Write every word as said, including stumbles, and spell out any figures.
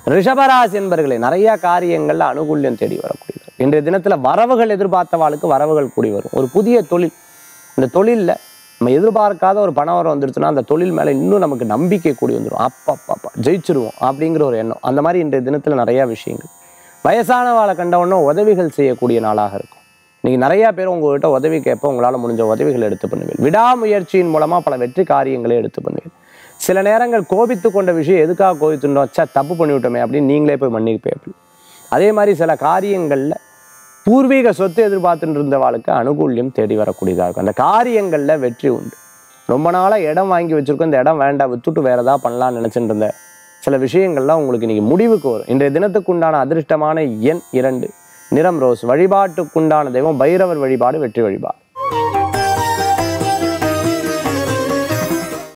ரிஷபராசி என்பர்களே நிறைய காரியங்கள்ல அனுகூல்யம் தேடி வரக்கூடியது. இன்றைய தினத்துல வரவுகள் எதிர்பார்த்தவாளுக்கு வரவுகள் கூடி வரும். ஒரு புதிய தொழில், இந்த தொழில்ல நம்ம எதிர்பார்க்காத ஒரு பணம் வர வந்துருச்சுன்னா அந்த தொழில் மேல இன்னும் நமக்கு நம்பிக்கை கூடி வந்துடும். அப்பப்பா ஜெயிச்சிருவோம் அப்படிங்கிற ஒரு எண்ணம். அந்த மாதிரி இன்றைய தினத்துல நிறைய விஷயங்கள். வயசானவாளை கண்டவொன்னே உதவிகள் செய்யக்கூடிய நாளாக இருக்கும். இன்னைக்கு நிறைய பேர் உங்ககிட்ட உதவி கேட்ப உங்களால முடிஞ்ச உதவிகள் எடுத்து பண்ணுவீங்க. விடாமுயற்சியின் மூலமா பல வெற்றி காரியங்களை எடுத்து பண்ணுவீங்க. சில நேரங்கள் கோபித்து கொண்ட விஷயம் எதுக்காக கோபித்துட்டோம், வச்சா தப்பு பண்ணிவிட்டோமே அப்படின்னு நீங்களே போய் மன்னிப்பேன். அதே மாதிரி சில காரியங்கள்ல பூர்வீக சொத்து எதிர்பார்த்துட்டு இருந்தவாளுக்கு அனுகூல்யம் தேடி வரக்கூடியதாக இருக்கும். அந்த காரியங்கள்ல வெற்றி உண்டு. ரொம்ப நாளா இடம் வாங்கி வச்சிருக்கோம், இந்த இடம் வேண்டாம் விட்டுட்டு வேற ஏதாவது பண்ணலாம்னு நினைச்சிட்டு இருந்த சில விஷயங்கள்லாம் உங்களுக்கு இன்னைக்கு முடிவுக்கு வரும். இன்றைய தினத்துக்குண்டான அதிர்ஷ்டமான எண் இரண்டு, நிறம் ரோஸ். வழிபாட்டுக்குண்டான தெய்வம் பைரவர் வழிபாடு வெற்றி வழிபாடு.